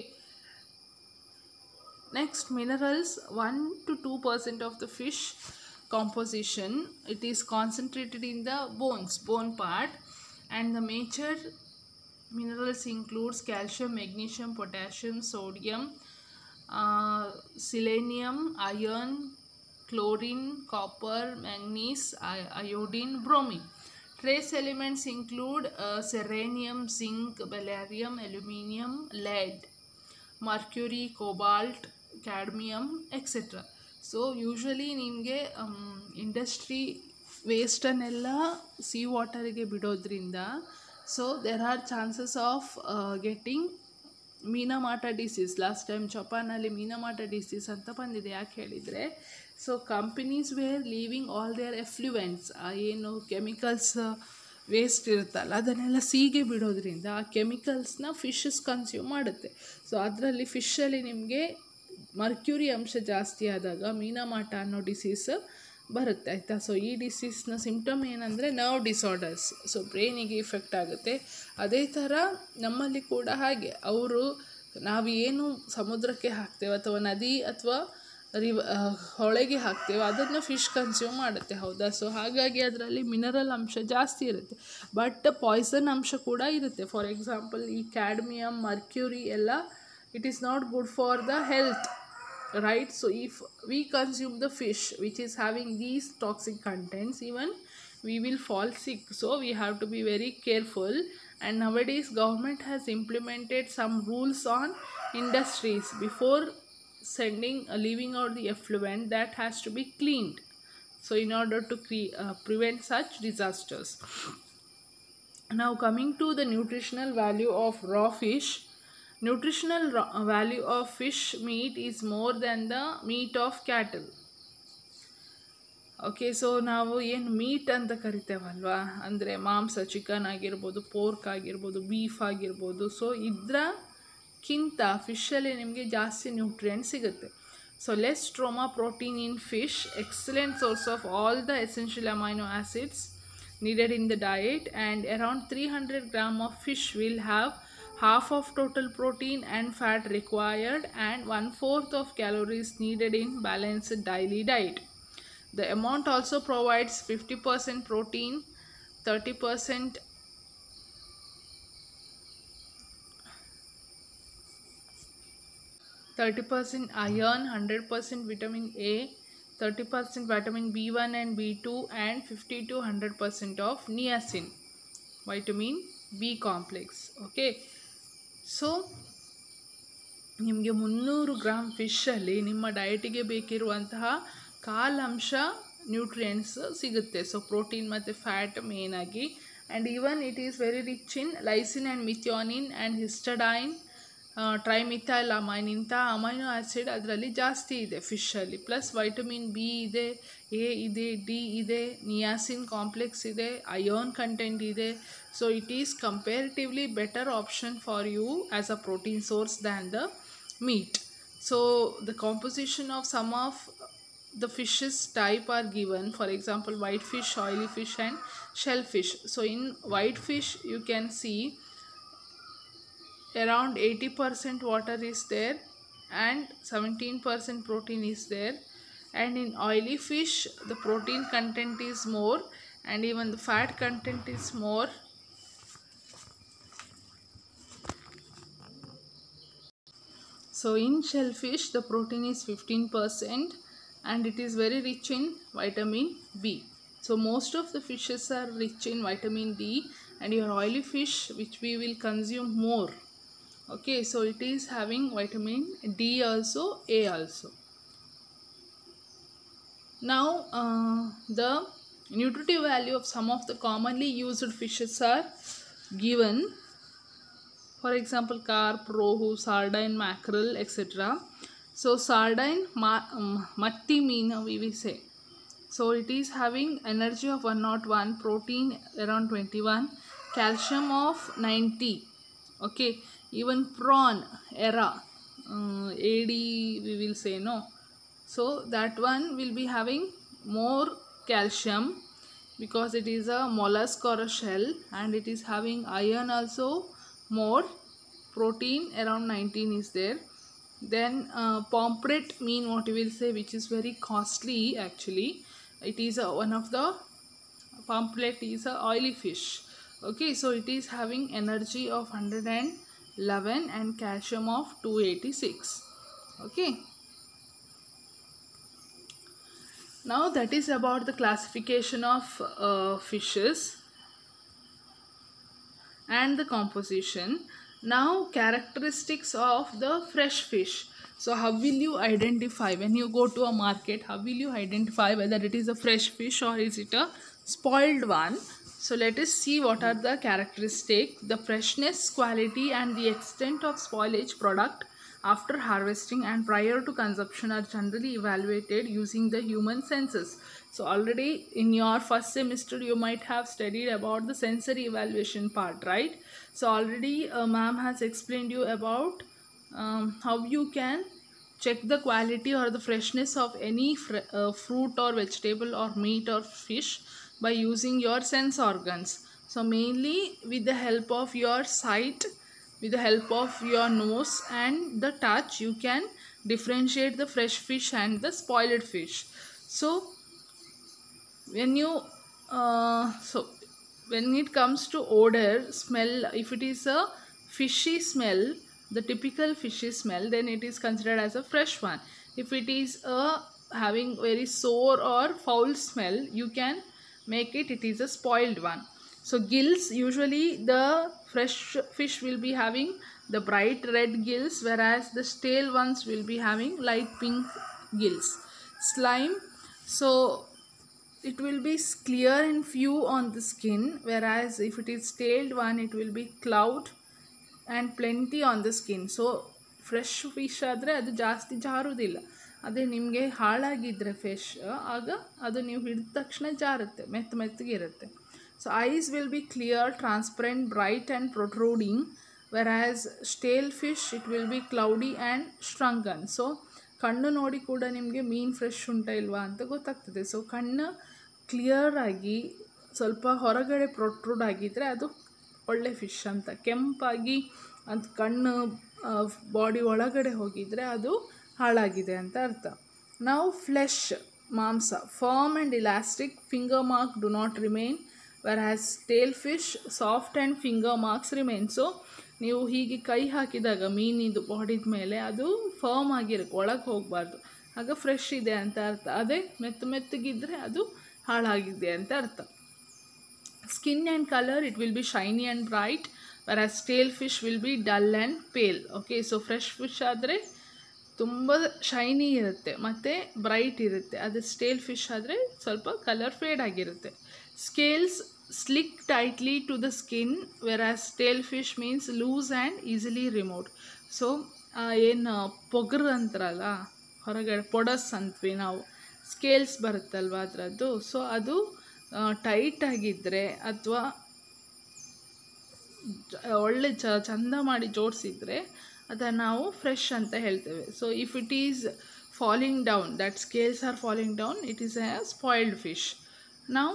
next minerals. one to two percent of the fish composition, it is concentrated in the bones, bone part, and the major minerals includes calcium, magnesium, potassium, sodium, Uh, selenium, iron, chlorine, copper, manganese, iodine, bromine. Trace elements include uh, selenium, zinc, beryllium, aluminium, lead, mercury, cobalt, cadmium, et cetera. So usually ನಿಮಗೆ industry ವೇಸ್ಟನ್ನೆಲ್ಲ sea ವಾಟರಿಗೆ ಬಿಡೋದ್ರಿಂದ, so there are chances of getting Minamata disease. Last time ಜಪಾನಲ್ಲಿ Minamata disease ಅಂತ ಬಂದಿದೆ. ಯಾಕೆ ಹೇಳಿದರೆ, so companies were leaving all their effluents, ಏನು ಕೆಮಿಕಲ್ಸ್ ವೇಸ್ಟ್ ಇರುತ್ತಲ್ಲ ಅದನ್ನೆಲ್ಲ ಸೀಗೆ ಬಿಡೋದ್ರಿಂದ ಆ ಕೆಮಿಕಲ್ಸ್ನ ಫಿಶಸ್ ಕನ್ಸ್ಯೂಮ್ ಮಾಡುತ್ತೆ. ಸೊ ಅದರಲ್ಲಿ ಫಿಶಲ್ಲಿ ನಿಮಗೆ ಮರ್ಕ್ಯೂರಿ ಅಂಶ ಜಾಸ್ತಿ ಆದಾಗ ಮೀನಮಾಟ ಅನ್ನೋ ಡಿಸೀಸ್ ಬರುತ್ತೆ, ಆಯಿತಾ. ಸೊ ಈ ಡಿಸೀಸ್ನ ಸಿಂಪ್ಟಮ್ ಏನಂದರೆ ನರ್ವ್ ಡಿಸಾರ್ಡರ್ಸ್, ಸೊ ಬ್ರೈನಿಗೆ ಇಫೆಕ್ಟ್ ಆಗುತ್ತೆ. ಅದೇ ಥರ ನಮ್ಮಲ್ಲಿ ಕೂಡ ಹಾಗೆ ಅವರು ನಾವು ಏನು ಸಮುದ್ರಕ್ಕೆ ಹಾಕ್ತೇವೆ ಅಥವಾ ನದಿ ಅಥವಾ ರಿವ ಹೊಳೆಗೆ ಹಾಕ್ತೇವೆ ಅದನ್ನು ಫಿಶ್ ಕನ್ಸ್ಯೂಮ್ ಮಾಡುತ್ತೆ, ಹೌದಾ. ಸೊ ಹಾಗಾಗಿ ಅದರಲ್ಲಿ ಮಿನರಲ್ ಅಂಶ ಜಾಸ್ತಿ ಇರುತ್ತೆ, ಬಟ್ ಪಾಯ್ಸನ್ ಅಂಶ ಕೂಡ ಇರುತ್ತೆ. ಫಾರ್ ಎಕ್ಸಾಂಪಲ್ ಈ ಕ್ಯಾಡ್ಮಿಯಮ್, ಮರ್ಕ್ಯೂರಿ ಎಲ್ಲ it is not good for the health, right. So if we consume the fish which is having these toxic contents, even we will fall sick. So we have to be very careful and nowadays government has implemented some rules on industries. Before sending uh, leaving out the effluent, that has to be cleaned, so in order to cre- uh, prevent such disasters. Now coming to the nutritional value of raw fish. Nutritional ra- value of fish meat is more than the meat of cattle. Okay, so ನಾವು ಏನು meet ಅಂತ ಕರಿತೇವಲ್ವಾ, ಅಂದರೆ ಮಾಂಸ, chicken ಆಗಿರ್ಬೋದು, pork ಆಗಿರ್ಬೋದು, beef ಆಗಿರ್ಬೋದು, so ಇದಕ್ಕಿಂತ ಫಿಶಲ್ಲಿ ನಿಮಗೆ ಜಾಸ್ತಿ ನ್ಯೂಟ್ರಿಯೆಂಟ್ ಸಿಗುತ್ತೆ. So less stroma protein in fish, excellent source of all the essential amino acids needed in the diet, and around three hundred gram of fish will have half of total protein and fat required and one fourth of calories needed in balanced daily diet. The amount also provides fifty percent protein, thirty percent thirty percent iron, one hundred percent vitamin A, thirty percent vitamin B one and B two, and fifty to one hundred percent of niacin, vitamin B complex. Okay, so ನಿಮಗೆ ಮುನ್ನೂರು gram ಫಿಶಲ್ಲಿ ನಿಮ್ಮ ಡಯಟಿಗೆ ಬೇಕಿರುವಂತಹ ಕಾಲಂಶ nutrients ಸಿಗುತ್ತೆ. So protein ಮತ್ತು fat ಮೇನಾಗಿ, and even it is very rich in lysine and methionine and histidine, trimethyl amine, ಇಂಥ ಅಮೈನೋ ಆ್ಯಸಿಡ್ ಅದರಲ್ಲಿ ಜಾಸ್ತಿ ಇದೆ ಫಿಶಲ್ಲಿ. ಪ್ಲಸ್ ವೈಟಮಿನ್ ಬಿ ಇದೆ, ಎ ಇದೆ, ಡಿ ಇದೆ, ನಿಯಾಸಿನ್ ಕಾಂಪ್ಲೆಕ್ಸ್ ಇದೆ, ಅಯೋನ್ ಕಂಟೆಂಟ್ ಇದೆ. So it is comparatively better option for you as a protein source than the meat. So the composition of some of the fishes type are given. For example, white fish, oily fish, and shellfish. So in white fish you can see around eighty percent water is there and seventeen percent protein is there, and in oily fish the protein content is more and even the fat content is more. So in shellfish the protein is fifteen percent and it is very rich in vitamin B. So most of the fishes are rich in vitamin D, and your oily fish which we will consume more. Okay, so it is having vitamin D also, A also. Now uh, the nutritive value of some of the commonly used fishes are given. For example, carp, rohu, sardine, mackerel, et cetera. So sardine, ma um, matti meena we will say. So it is having energy of one hundred one, protein around twenty-one, calcium of ninety. Okay, even prawn, era, uh, A D we will say, no. So that one will be having more calcium because it is a mollusk or a shell, and it is having iron also more. Protein around nineteen is there. Then uh, pomfret mean what you will say, which is very costly actually. It is a, one of the pomfret is a oily fish. Okay, so it is having energy of one hundred eleven and calcium of two eighty-six. Okay, now that is about the classification of uh, fishes and the composition. Now characteristics of the fresh fish. So how will you identify when you go to a market? How will you identify whether it is a fresh fish or is it a spoiled one? So let us see what are the characteristics. The freshness, quality, and the extent of spoilage product after harvesting and prior to consumption are generally evaluated using the human senses. So already in your first semester you might have studied about the sensory evaluation part, right? So already uh, ma'am has explained you about um, how you can check the quality or the freshness of any fr uh, fruit or vegetable or meat or fish by using your sense organs. So mainly with the help of your sight, with the help of your nose and the touch, you can differentiate the fresh fish and the spoiled fish. So when you uh, so when it comes to odor, smell, if it is a fishy smell, the typical fishy smell, then it is considered as a fresh one. If it is a having very sour or foul smell, you can make it it is a spoiled one. So gills, usually the fresh fish will be having the bright red gills, whereas the stale ones will be having light pink gills. Slime, so it will be clear and few on the skin, whereas if it is staled one, it will be cloud and plenty on the skin. So fresh fish ಆದರೆ ಅದು ಜಾಸ್ತಿ ಜಾರುವುದಿಲ್ಲ. ಅದೇ ನಿಮಗೆ ಹಾಳಾಗಿದ್ದರೆ fish, ಆಗ ಅದು ನೀವು ಹಿಡಿದ ತಕ್ಷಣ ಜಾರುತ್ತೆ, ಮೆತ್ತ ಮೆತ್ತಗಿರುತ್ತೆ. So eyes will be clear, transparent, bright and protruding, whereas stale fish it will be cloudy and shrunken. So ಕಣ್ಣು ನೋಡಿ ಕೂಡ ನಿಮಗೆ ಮೀನು ಫ್ರೆಶ್ ಉಂಟಾ ಇಲ್ವಾ ಅಂತ ಗೊತ್ತಾಗ್ತದೆ. ಸೊ ಕಣ್ಣು ಕ್ಲಿಯರಾಗಿ ಸ್ವಲ್ಪ ಹೊರಗಡೆ ಪ್ರೊಟ್ರೂಡ್ ಆಗಿದ್ದರೆ ಅದು ಒಳ್ಳೆ ಫಿಶ್ ಅಂತ. ಕೆಂಪಾಗಿ ಅದು ಕಣ್ಣು ಬಾಡಿ ಒಳಗಡೆ ಹೋಗಿದರೆ ಅದು ಹಾಳಾಗಿದೆ ಅಂತ ಅರ್ಥ. ನಾವು ಫ್ಲೆಶ್, ಮಾಂಸ, firm and elastic, finger mark do not remain, whereas stale fish soft and finger marks remain. So ನೀವು ಹೀಗೆ ಕೈ ಹಾಕಿದಾಗ ಮೀನಿದು ಬಾಡಿದ ಮೇಲೆ ಅದು ಫರ್ಮ್ ಆಗಿರುತ್ತೆ, ಒಳಗೆ ಹೋಗಬಾರ್ದು, ಆಗ ಫ್ರೆಶ್ ಇದೆ ಅಂತ ಅರ್ಥ. ಅದೇ ಮೆತ್ತ ಮೆತ್ತಗಿದ್ದರೆ ಅದು ಹಾಳಾಗಿದೆ ಅಂತ ಅರ್ಥ. Skin and colour, it will be shiny and bright, whereas stale fish will be dull and pale. Okay, so fresh fish ಆದರೆ ತುಂಬ ಶೈನಿ ಇರುತ್ತೆ ಮತ್ತು ಬ್ರೈಟ್ ಇರುತ್ತೆ. ಅದು ಸ್ಟೇಲ್ ಫಿಶ್ ಆದರೆ ಸ್ವಲ್ಪ ಕಲರ್ ಫೇಡ್ ಆಗಿರುತ್ತೆ. Scales stick tightly to the skin, whereas stale fish means loose and easily removed. So ಏನು ಪೊಗರು ಅಂತಾರಲ್ಲ ಹೊರಗಡೆ, ಪೊಡಸ್ ಅಂತೀವಿ ನಾವು, ಸ್ಕೇಲ್ಸ್ ಬರುತ್ತಲ್ವ ಅದರದ್ದು. ಸೊ ಅದು ಟೈಟಾಗಿದ್ದರೆ ಅಥವಾ ಒಳ್ಳೆ ಚ ಚಂದ ಮಾಡಿ ಜೋಡಿಸಿದರೆ ಅದನ್ನು ನಾವು ಫ್ರೆಶ್ ಅಂತ ಹೇಳ್ತೇವೆ. So if it is falling down, that scales are falling down, it is a spoiled fish. ನಾವು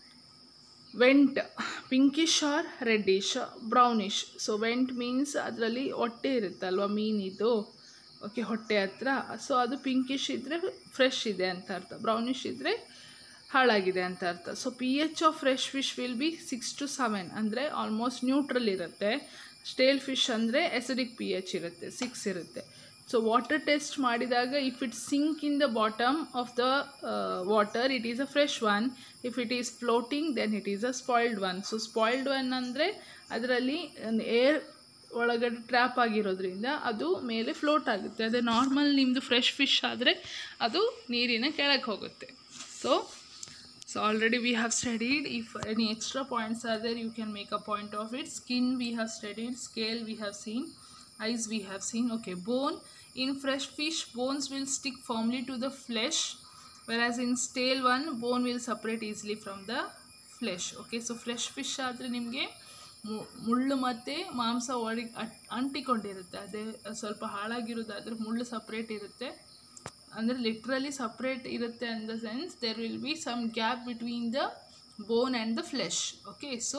vent, pinkish or reddish, brownish. So vent means ಅದರಲ್ಲಿ ಹೊಟ್ಟೆ ಇರುತ್ತಲ್ವ ಮೀನಿದು, ಓಕೆ, ಹೊಟ್ಟೆ ಹತ್ರ. ಸೊ ಅದು ಪಿಂಕಿಶ್ ಇದ್ದರೆ ಫ್ರೆಶ್ ಇದೆ ಅಂತ ಅರ್ಥ, ಬ್ರೌನಿಶ್ ಇದ್ದರೆ ಹಾಳಾಗಿದೆ ಅಂತ ಅರ್ಥ. So P H of fresh fish will be six to seven, ಅಂದರೆ ಆಲ್ಮೋಸ್ಟ್ ನ್ಯೂಟ್ರಲ್ ಇರುತ್ತೆ. ಸ್ಟೇಲ್ ಫಿಶ್ ಅಂದರೆ ಎಸಿಡಿಕ್ ಪಿ ಎಚ್ ಇರುತ್ತೆ, ಸಿಕ್ಸ್ ಇರುತ್ತೆ. ಸೊ ವಾಟರ್ ಟೆಸ್ಟ್ ಮಾಡಿದಾಗ if it sink in the bottom of the water, it is a fresh one. If it is floating, then it is a spoiled one. So spoiled one ಅಂದರೆ ಅದರಲ್ಲಿ air ಒಳಗಡೆ trap ಆಗಿರೋದ್ರಿಂದ ಅದು ಮೇಲೆ float ಆಗುತ್ತೆ. ಅದೇ normal ನಿಮ್ಮದು fresh fish ಆದರೆ ಅದು ನೀರಿನ ಕೆಳಗೆ ಹೋಗುತ್ತೆ. So So already we have studied. If any extra points are there, you can make a point of it. Skin we have studied, scale we have seen, eyes we have seen. Okay, bone. In fresh fish, bones will stick firmly to the flesh, whereas in stale one, bone will separate easily from the flesh. Okay, so fresh fish ಆದರೆ ನಿಮಗೆ ಮುಳ್ಳು ಮತ್ತು ಮಾಂಸ ಒಳಗೆ ಅಂಟಿಕೊಂಡಿರುತ್ತೆ. ಅದೇ ಸ್ವಲ್ಪ ಹಾಳಾಗಿರೋದಾದರೆ ಮುಳ್ಳು separate ಇರುತ್ತೆ, ಅಂದರೆ ಲಿಟ್ರಲಿ ಸಪ್ರೇಟ್ ಇರುತ್ತೆ. In the sense there will be some gap between the bone and the flesh. Okay, so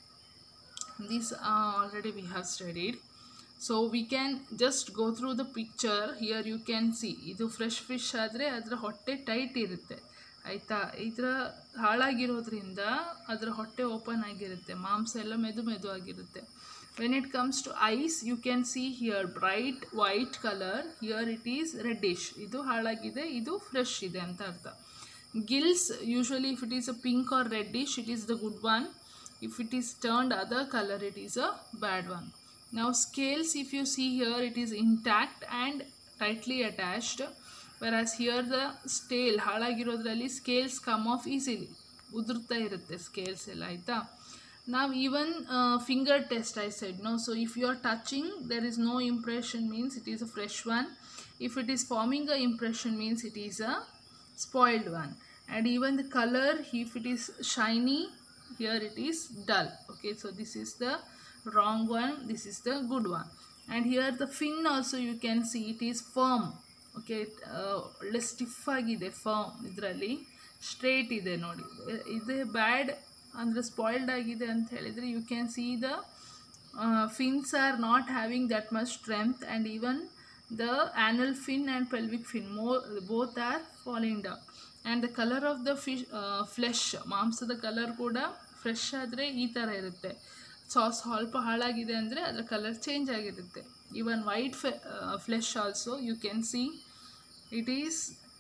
these already we have studied. So we can just go through the picture. Here you can see, ಇದು fresh fish ಆದರೆ ಅದರ ಹೊಟ್ಟೆ tight ಇರುತ್ತೆ, ಆಯಿತಾ. ಇದರ ಹಾಳಾಗಿರೋದ್ರಿಂದ ಅದರ ಹೊಟ್ಟೆ open ಆಗಿರುತ್ತೆ, ಮಾಂಸ ಎಲ್ಲ ಮೆದು ಮೆದು ಆಗಿರುತ್ತೆ. When it comes to eyes, you can see here bright white color, here it is reddish. ಇದು ಹಾಳಾಗಿದೆ, ಇದು ಫ್ರೆಶ್ ಇದೆ ಅಂತ ಅರ್ಥ. Gills, usually if it is a pink or reddish, it is the good one. If it is turned other color, it is a bad one. Now scales, if you see here, it is intact and tightly attached, whereas here the stale, ಹಾಳಾಗಿರೋದ್ರಲ್ಲಿ scales come off easily, ಉದುರ್ತಾ ಇರುತ್ತೆ scales ಎಲ್ಲ, ಆಯಿತಾ. Now even uh, finger test I said, no. So if you are touching, there is no impression, means it is a fresh one. If it is forming a impression, means it is a spoiled one. And even the color, if it is shiny, here it is dull. Okay, so this is the wrong one, this is the good one. And here the fin also you can see, it is firm. Okay, uh, stiff agide, firm, idರಲ್ಲಿ straight ಇದೆ ನೋಡಿ. ಇದು ಬ್ಯಾಡ್ ಅಂದರೆ spoiled ಆಗಿದೆ ಅಂತ ಹೇಳಿದರೆ you can see the fins are not having that much strength, and even the anal fin and pelvic fin more both are falling down. And the colour of the fish flesh, ಮಾಂಸದ colour ಕೂಡ fresh ಆದರೆ ಈ ಥರ ಇರುತ್ತೆ. So ಸ್ವಲ್ಪ ಹಾಳಾಗಿದೆ ಅಂದರೆ ಅದರ ಕಲರ್ ಚೇಂಜ್ ಆಗಿರುತ್ತೆ. Even white flesh also you can see it is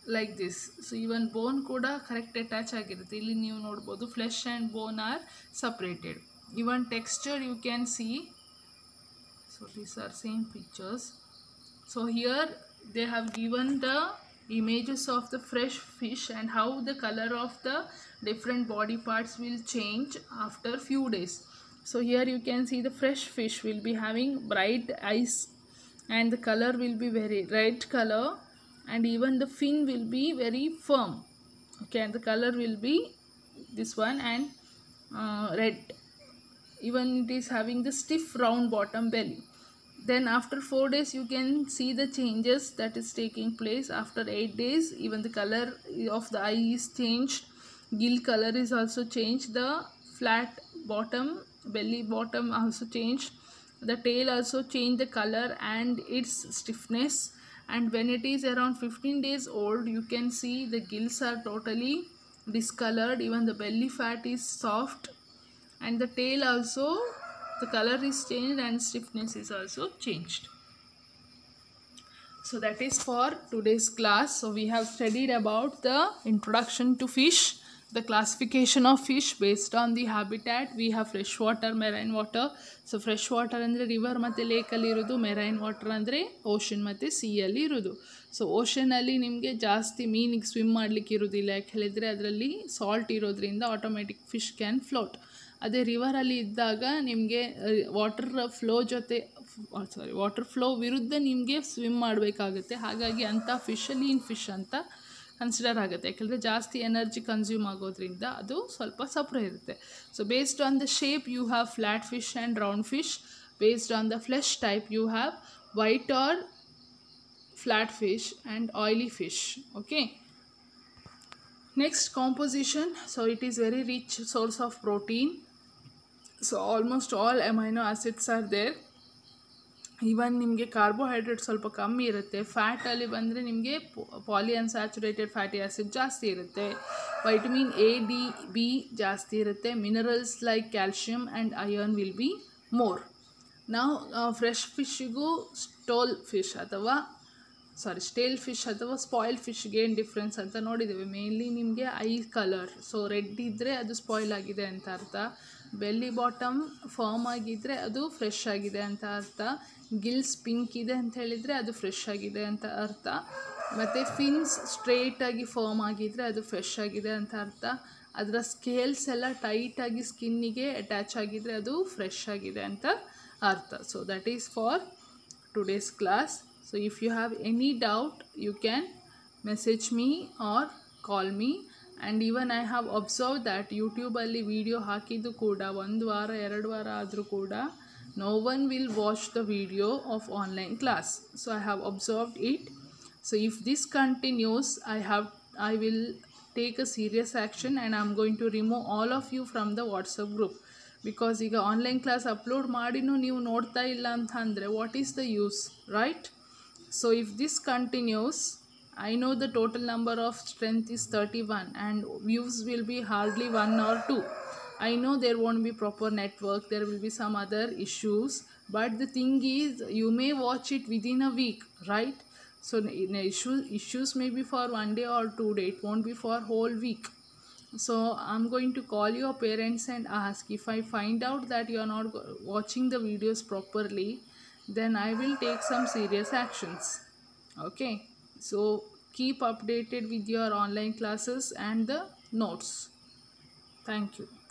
like this. So even bone ಕೂಡ ಕರೆಕ್ಟ್ ಅಟ್ಯಾಚ್ ಆಗಿರುತ್ತೆ. ಇಲ್ಲಿ ನೀವು ನೋಡ್ಬೋದು flesh and bone are separated. Even texture you can see. So these are same pictures. So here they have given the images of the fresh fish and how the color of the different body parts will change after few days. So here you can see the fresh fish will be having bright eyes and the color will be very red color, and even the fin will be very firm. Okay, and the color will be this one and uh, red. Even it is having the stiff round bottom belly. Then after four days you can see the changes that is taking place. After eight days even the color of the eye is changed, gill color is also changed, the flat bottom belly bottom also changed, the tail also changed the color and its stiffness. And when it is around fifteen days old, you can see the gills are totally discolored, even the belly fat is soft, and the tail also, the color is changed and stiffness is also changed. So that is for today's class. So we have studied about the introduction to fish, the classification of fish based on the habitat. We have fresh water, marine water. So fresh water andre river ಮತ್ತೆ lake ಅಲ್ಲಿ ಇರೋದು, marine water ಅಂದರೆ ocean ಮತ್ತು sea ಅಲ್ಲಿ ಇರೋದು. So ಓಷನಲ್ಲಿ ನಿಮಗೆ ಜಾಸ್ತಿ ಮೀನಿಗೆ ಸ್ವಿಮ್ ಮಾಡಲಿಕ್ಕೆ ಇರೋದಿಲ್ಲ, ಯಾಕೆ ಹೇಳಿದರೆ ಅದರಲ್ಲಿ ಸಾಲ್ಟ್ ಇರೋದ್ರಿಂದ ಆಟೋಮೆಟಿಕ್ ಫಿಶ್ ಕ್ಯಾನ್ ಫ್ಲೋಟ್. ಅದೇ ರಿವರಲ್ಲಿ ಇದ್ದಾಗ ನಿಮಗೆ ವಾಟರ್ ಫ್ಲೋ ಜೊತೆ ಸಾರಿ ವಾಟರ್ ಫ್ಲೋ ವಿರುದ್ಧ ನಿಮಗೆ ಸ್ವಿಮ್ ಮಾಡಬೇಕಾಗುತ್ತೆ. ಹಾಗಾಗಿ ಅಂಥ ಫಿಶ್ ಲೀನ್ ಫಿಶ್ ಅಂತ ಕನ್ಸಿಡರ್ ಆಗುತ್ತೆ, ಯಾಕೆಂದರೆ ಜಾಸ್ತಿ ಎನರ್ಜಿ ಕನ್ಸ್ಯೂಮ್ ಆಗೋದ್ರಿಂದ ಅದು ಸ್ವಲ್ಪ ಸಪ್ರ ಇರುತ್ತೆ. So based on the shape you have flat fish and round fish. Based on the flesh type you have white or flat fish and oily fish. Okay, next composition. So it is very rich source of protein. So almost all amino acids are there. Even ನಿಮಗೆ carbohydrate ಸ್ವಲ್ಪ ಕಮ್ಮಿ ಇರುತ್ತೆ. ಫ್ಯಾಟಲ್ಲಿ ಬಂದರೆ ನಿಮಗೆ ಪಾಲಿ unsaturated fatty acid ಜಾಸ್ತಿ ಇರುತ್ತೆ. Vitamin A D B ಜಾಸ್ತಿ ಇರುತ್ತೆ. Minerals like calcium and iron will be more. ನಾವು ಫ್ರೆಶ್ ಫಿಶ್ಶಿಗೂ ಸ್ಟೋಲ್ ಫಿಶ್ ಅಥವಾ ಸಾರಿ ಸ್ಟೇಲ್ ಫಿಶ್ ಅಥವಾ ಸ್ಪಾಯ್ಲ್ ಫಿಶ್ಗೆ ಏನು ಡಿಫ್ರೆನ್ಸ್ ಅಂತ ನೋಡಿದ್ದೇವೆ. ಮೇನ್ಲಿ ನಿಮಗೆ ಐ ಕಲರ್, ಸೊ ರೆಡ್ ಇದ್ದರೆ ಅದು ಸ್ಪಾಯ್ಲ್ ಆಗಿದೆ ಅಂತ ಅರ್ಥ. ಬೆಲ್ಲಿ ಬಾಟಮ್ ಫಾರ್ಮ್ ಆಗಿದ್ದರೆ ಅದು ಫ್ರೆಶ್ ಆಗಿದೆ ಅಂತ ಅರ್ಥ. ಗಿಲ್ಸ್ ಪಿಂಕ್ ಇದೆ ಅಂತ ಹೇಳಿದರೆ ಅದು ಫ್ರೆಶ್ ಆಗಿದೆ ಅಂತ ಅರ್ಥ. ಮತ್ತು ಫಿನ್ಸ್ ಸ್ಟ್ರೇಟಾಗಿ ಫಾರ್ಮ್ ಆಗಿದ್ದರೆ ಅದು ಫ್ರೆಶ್ ಆಗಿದೆ ಅಂತ ಅರ್ಥ. ಅದರ ಸ್ಕೇಲ್ಸ್ ಎಲ್ಲ ಟೈಟಾಗಿ ಸ್ಕಿನ್ನಿಗೆ ಅಟ್ಯಾಚ್ ಆಗಿದ್ದರೆ ಅದು ಫ್ರೆಶ್ ಆಗಿದೆ ಅಂತ ಅರ್ಥ. So that is for today's class. So if you have any doubt you can message me or call me. And even I have observed that YouTube alli video ಹಾಕಿದ್ದು ಕೂಡ ಒಂದು ವಾರ ಎರಡು ವಾರ ಆದರೂ ಕೂಡ no one will watch the video of online class. So I have observed it. So if this continues, I have I will take a serious action and I am going to remove all of you from the WhatsApp group. Because ಈಗ online class upload ಮಾಡಿನೂ ನೀವು ನೋಡ್ತಾ ಇಲ್ಲ ಅಂತ ಅಂದರೆ what is the use, right? So if this continues, I know the total number of strength is thirty-one and views will be hardly one or two. I know there won't be proper network, there will be some other issues, but the thing is you may watch it within a week, right? So issue, issues may be for one day or two days, it won't be for whole week. So I'm going to call your parents and ask. If I find out that you are not watching the videos properly, then I will take some serious actions. Okay, so keep updated with your online classes and the notes. Thank you.